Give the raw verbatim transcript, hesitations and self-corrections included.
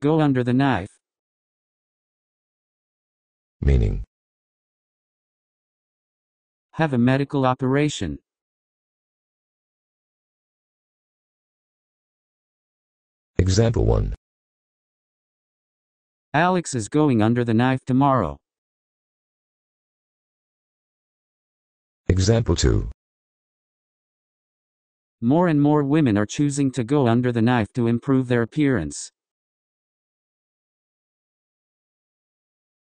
Go under the knife. Meaning. Have a medical operation. Example one. Alex is going under the knife tomorrow. Example two. More and more women are choosing to go under the knife to improve their appearance.